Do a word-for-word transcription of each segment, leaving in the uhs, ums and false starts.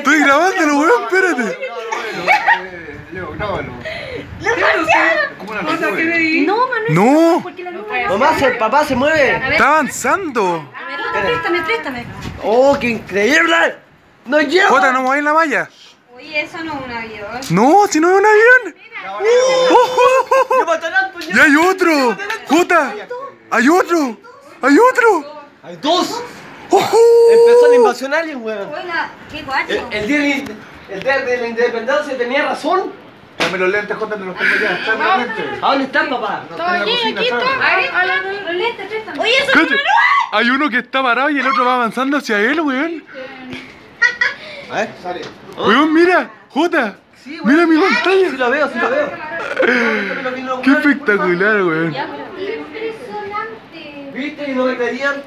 Estoy grabándolo, weón, espérate. Leo, grábalo. ¿Cómo la Jota, ¿qué nube? veí? No, Manuel. No, Porque la nube Mamá, se, papá se mueve. está avanzando. Préstame, préstame. ¡Oh, qué increíble! ¡No llego! Jota, no mueves la malla. Oye, eso no es un avión. No, si no es un avión. Oh, oh, oh, oh. ¡Lleva talento! Y hay otro. Jota, hay otro. Hay otro. ¡Hay dos! Oh, oh. Empezó la invasión alien, weón. Oiga, qué guacho. El, el, día, de- el día de la independencia tenía razón. Dame los lentes, Jota, me los tengo ya. Tráeme los lentes. ¿A dónde están, papá? No está en la cocina, tráeme. Los lentes, préstame. Oye, eso Cacha, hay uno que está parado y el otro va avanzando hacia él, weón. A ver. Sale. Weón, mira, Jota. Mira mi Sí pantalla. lo veo, sí lo veo. Qué espectacular, weón. Impresionante. ¿Viste? Y no me creían.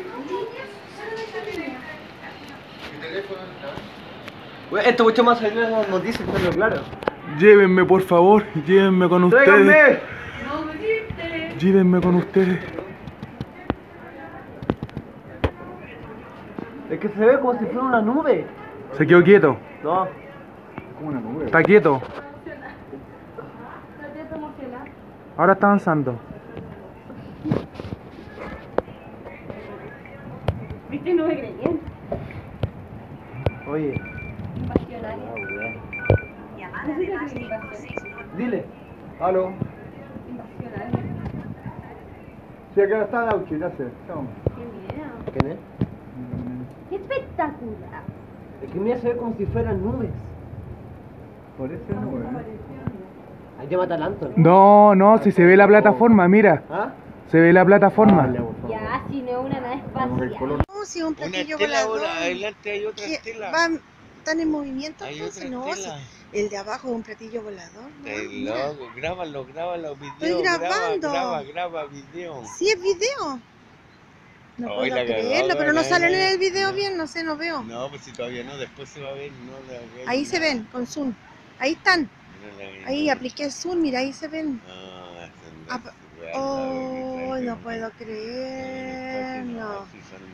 Weón, esto mucho más salió en las noticias, pero claro. Llévenme, por favor, llévenme con ustedes. ¡Tráiganme! Llévenme con ustedes. Es que se ve como si fuera una nube. Se quedó quieto. No. Como una nube. Está quieto. Ahora está avanzando. Viste, no me creían. Oye, dile. Aló. Sí, acá está Lauchi, ya sé. Chao. ¿Quién es? Qué espectacular. Es que mira, se ve como si fueran nubes. Por eso es nube. Hay que matar a Anton. No, no, si se ve la plataforma, mira. ¿Ah? Se ve la plataforma. Ya, si no es una nave espacial. No, si es un Una platillo estela volador. ahora, adelante hay otra que estela. van- están en movimiento, Hay entonces otra no. estela. si el de abajo es un platillo volador. ¿no? El Mira. loco, grábalo, grábalo, video. Estoy grabando. Graba, graba, graba, video. Sí, es video. No Ay, puedo la cagó, creerlo, pero no weón, salen ahí, en el video no. bien, no sé, no veo. No, pues si todavía no, después se va a ver, no la veo. Ahí se ven, con zoom. Ahí están. Ahí apliqué zoom, mira, ahí se ven. Ah, Apa- Oh, no puedo creer, no.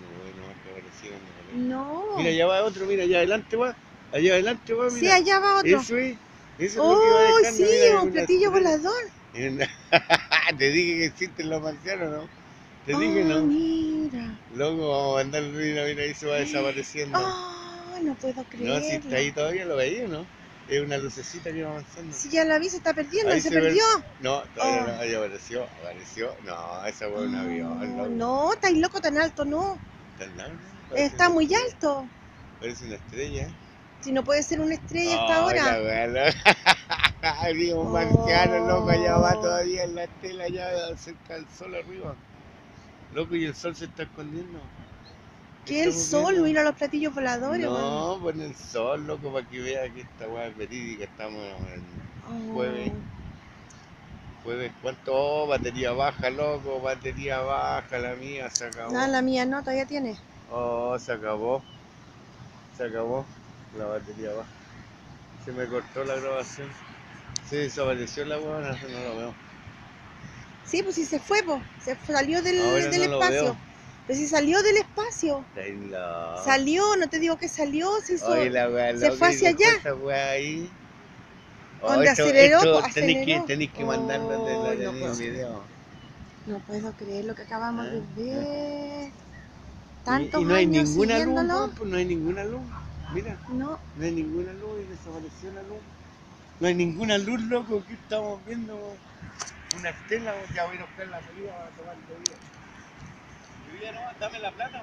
No. Mira, allá va otro, mira, allá adelante va. Allá adelante va, mira. Sí, allá va otro. Eso es. Eso es lo que va Oh, dejando, sí, mira, hay un una platillo estrella. volador. Te dije que existen los marcianos, ¿no? Te dije, Oh, ¿no? mira. Luego vamos a andar, mira, mira, ahí se va desapareciendo. Oh, no puedo creerlo. No, si está ahí todavía lo veía, ¿no? Es una lucecita que va avanzando. Si ya la vi, se está perdiendo, Ahí se, ve- perdió. No, todavía Oh. no, ahí apareció, apareció. No, esa fue un avión, No, loco. no, estáis loco tan alto, no. Tan largo, parece Está una muy estrella, alto. Parece una estrella. Si no puede ser una estrella hasta Ay, ahora. la wea, loco. Digo, un Oh. marciano, loco, allá va todavía en la estela, allá cerca del sol arriba. Loco, y el sol se está escondiendo. Que el estamos sol, viendo? mira los platillos voladores. No, pon el sol, loco, para que vea que esta weá es verídica. Estamos en Oh. jueves. Jueves, ¿cuánto? Oh, batería baja, loco, batería baja, la mía se acabó. No, la mía no, todavía tiene. Oh, se acabó. Se acabó la batería baja. Se me cortó la grabación. Se desapareció la weá, no, no lo veo. Sí, pues si se fue, pues. Se salió del, Ahora del no lo espacio. veo. Pero si salió del espacio. Está ahí la... Salió, no te digo que salió, se hizo. Oye, la weá, se loco, fue y hacia dejó allá. esa weá ahí. Donde esto- aceleró, esto pues, tenéis que, aceleró. tenéis que mandarlo de la Ay, de no mi puedo video. No puedo creer lo que acabamos Ah, de ver. Y, Tantos y no hay años ninguna luz, siguiéndolo. no, pues no hay ninguna luz. Mira, No, no hay ninguna luz y desapareció la luz. No hay ninguna luz, loco, que estamos viendo una estela. Ya voy a ir a buscar la salida para tomar bebida. Bebida no, dame la plata.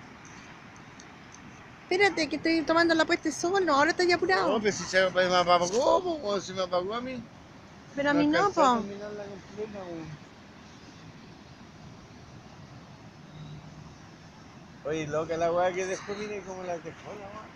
espérate que estoy tomando la puesta de sol, no, ahora estoy apurado. No, pero si se me apagó, po, o si me apagó a mí. Pero a mí no, alcancé a po. terminarla completa, po. Oye, loca la weá que dejó, mire cómo la dejó la weá.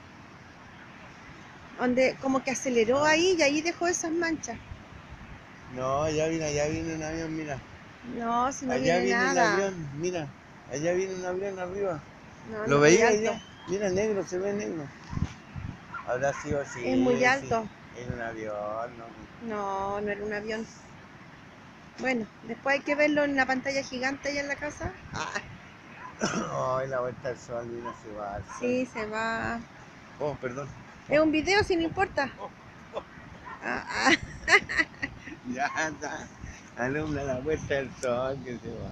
Donde como que aceleró ahí y ahí dejó esas manchas. No, allá viene, allá viene un avión, mira. No, si no allá viene viene nada. un avión, mira. Allá viene un avión arriba. No, ¿Lo no, veía muy allá? alto. Mira, negro, se ve negro. Habrá sido así. Es muy alto. Sí, en un avión, no. No, no era un avión. Bueno, después hay que verlo en la pantalla gigante allá en la casa. Ay, la vuelta al sol, mira, se va. al sol. Sí, se va. Oh, perdón. Es un video, si no importa. Ah, ah. Ya está. Alumbra la puerta del sol que se va.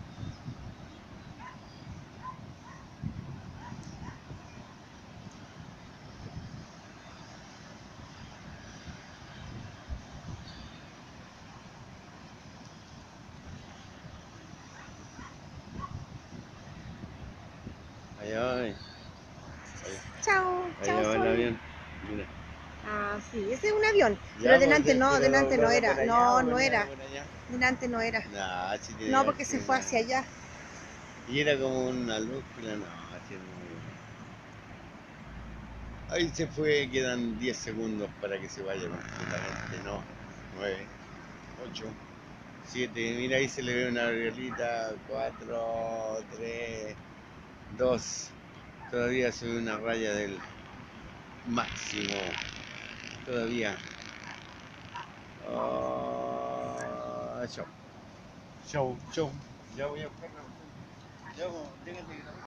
Ahí va, ahí. Chao, Ahí chao. va el Sol. avión. Mira. Ah, sí, ese es un avión. Ya, Pero delante pues, no, pero delante no por era. allá, No, por no allá, era. por allá. Delante no era. No, sí tiene No, que porque haber se sido fue una- hacia allá. Y era como una luz, pero no, así es muy... Ahí se fue, quedan diez segundos para que se vaya completamente, no, nueve, ocho, siete, mira ahí se le ve una violita, cuatro, tres, dos, todavía se ve una raya del máximo, todavía. Oh, show, show, show, ya voy a buscarla. Ya, déjate grabar.